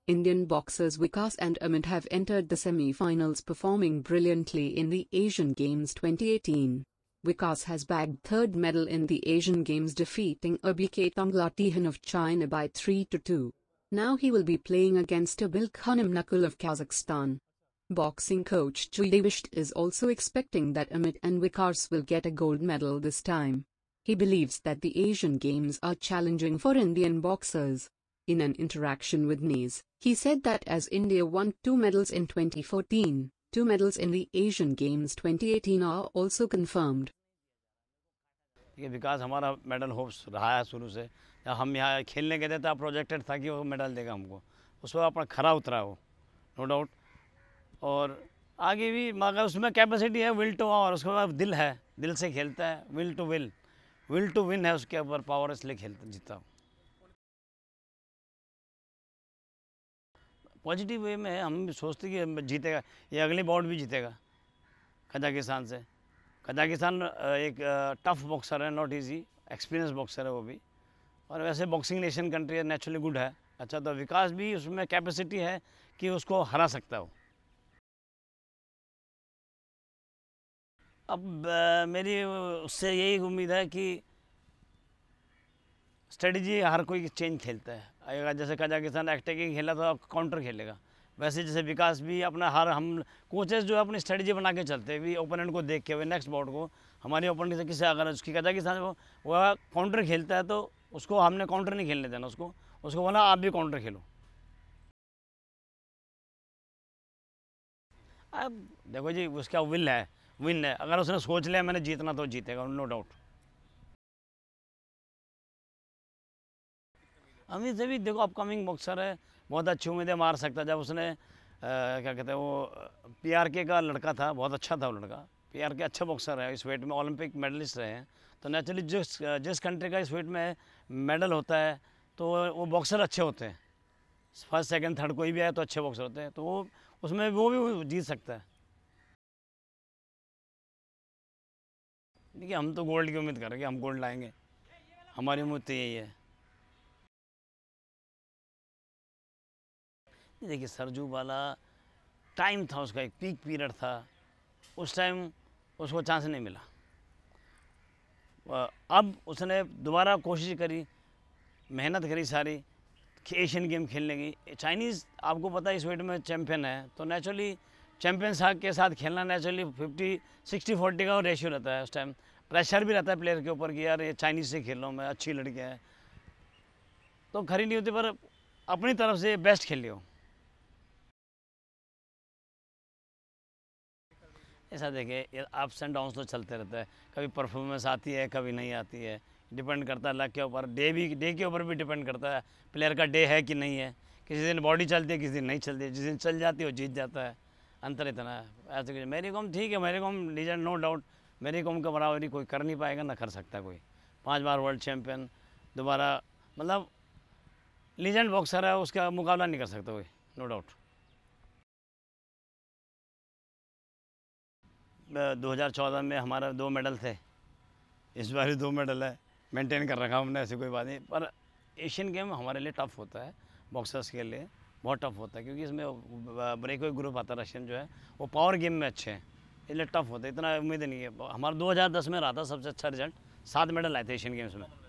Indian boxers Vikas and Amit have entered the semi-finals performing brilliantly in the Asian Games 2018. Vikas has bagged third medal in the Asian Games, defeating Erbieke Tanglatihan of China by 3-2. Now he will be playing against Abilkhan Amankul of Kazakhstan. Boxing coach Jaidev Bisht is also expecting that Amit and Vikas will get a gold medal this time. He believes that the Asian Games are challenging for Indian boxers. In an interaction with NNIS, he said that as India won 2 medals in 2014, 2 medals in the Asian Games 2018 are also confirmed. ये विकास हमारा medal hopes रहा है शुरू से। जब हम यहाँ खेलने गए थे तो प्रोजेक्टेड था कि वो मेडल देगा हमको, उस पर अपना खरा उतरा वो, नो डाउट। और आगे भी मगर उसमें कैपेसिटी है, विल टू, और उसके बाद दिल है, दिल से खेलता है, विल टू विन है उसके ऊपर, पावर, इसलिए खेलता जीता। पॉजिटिव वे में हम सोचते कि जीतेगा, ये अगली बाउट भी जीतेगा कजाकिस्तान से। कजाकिस्तान एक टफ बॉक्सर है, नॉट इजी, एक्सपीरियंस बॉक्सर है वो भी, और वैसे बॉक्सिंग नेशन कंट्री है, नेचुरली गुड है। अच्छा, तो विकास भी उसमें कैपेसिटी है कि उसको हरा सकता हो। अब मेरी उससे यही उम्मीद है कि स्ट्रेटजी हर कोई चेंज खेलता है। अगर जैसे कजाकिस्तान अटैकिंग खेला तो काउंटर खेलेगा, वैसे जैसे विकास भी अपना हम कोचेस जो है अपनी स्ट्रेटजी बना के चलते हैं, भी ओपोनेंट को देख के हुए नेक्स्ट बाउट को हमारे ओपोनेंट से किसी, अगर उसकी कजाकिस्तान वो काउंटर खेलता है तो उसको हमने काउंटर नहीं खेलने देना, उसको बोला आप भी काउंटर खेलो। अब देखो जी, उसका विन है, अगर उसने सोच लिया मैंने जीतना तो जीतेगा, नो डाउट। अमित से भी देखो अपकमिंग बॉक्सर है, बहुत अच्छी उम्मीदें मार सकता है। जब उसने क्या कहते हैं वो पीआरके का लड़का था, बहुत अच्छा था वो लड़का, पीआरके अच्छा बॉक्सर है, इस वेट में ओलंपिक मेडलिस्ट रहे हैं। तो नेचुरली जिस कंट्री का इस वेट में मेडल होता है तो वो बॉक्सर अच्छे होते हैं, फर्स्ट सेकंड थर्ड कोई भी आए तो अच्छे बॉक्सर होते हैं, तो वो उसमें वो भी जीत सकता है। देखिए हम तो गोल्ड की उम्मीद कर रहे हैं कि हम गोल्ड लाएंगे, हमारी उम्मीद तो यही है। देखिए सरजू वाला टाइम था, उसका एक पीक पीरियड था, उस टाइम उसको चांस नहीं मिला। अब उसने दोबारा कोशिश करी, मेहनत करी सारी एशियन गेम खेलने की। चाइनीज़ आपको पता है इस वेट में चैम्पियन है, तो नेचुरली चैम्पियन के साथ खेलना नेचुरली 50-60-40 का रेशियो रहता है। उस टाइम प्रेशर भी रहता है प्लेयर के ऊपर कि यार ये चाइनीज़ से खेल रहा हूँ मैं, अच्छी लड़की है, तो खरी नहीं होती, पर अपनी तरफ से बेस्ट खेली हो। ऐसा देखिए अप्स एंड डाउन्स तो चलते रहता है, कभी परफॉर्मेंस आती है कभी नहीं आती है, डिपेंड करता है लक के ऊपर, डे के ऊपर भी डिपेंड करता है प्लेयर का डे है कि नहीं है। किसी दिन बॉडी चलती है, किसी दिन नहीं चलती है, जिस दिन चल जाती है वो जीत जाता है, अंतर इतना है। ऐसे कुछ मेरी कॉम ठीक है, Mary Kom legend, no doubt, Mary Kom का बराबरी कोई कर नहीं पाएगा, ना कर सकता कोई। 5 बार वर्ल्ड चैम्पियन, दोबारा मतलब लीजेंड बॉक्सर है, उसका मुकाबला नहीं कर सकता कोई, नो डाउट। 2014 में हमारा 2 मेडल थे, इस बार ही 2 मेडल है, मेंटेन कर रखा हमने, ऐसी कोई बात नहीं। पर एशियन गेम हमारे लिए टफ़ होता है, बॉक्सर्स के लिए बहुत टफ़ होता है, क्योंकि इसमें ब्रेकवे ग्रुप आता है रशियन जो है, वो पावर गेम में अच्छे हैं, इसलिए टफ़ होता है, इतना उम्मीद नहीं है। हमारा 2010 में रहा था सबसे अच्छा रिजल्ट, 7 मेडल आए थे एशियन गेम्स में।